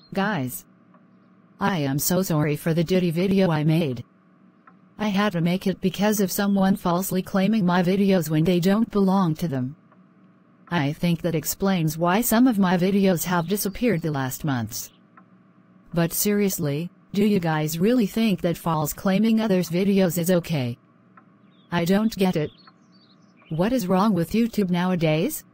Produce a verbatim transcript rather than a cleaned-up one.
Guys, I am so sorry for the Diddy video I made. I had to make it because of someone falsely claiming my videos when they don't belong to them. I think that explains why some of my videos have disappeared the last months. But seriously, do you guys really think that false claiming others' videos is okay? I don't get it. What is wrong with YouTube nowadays?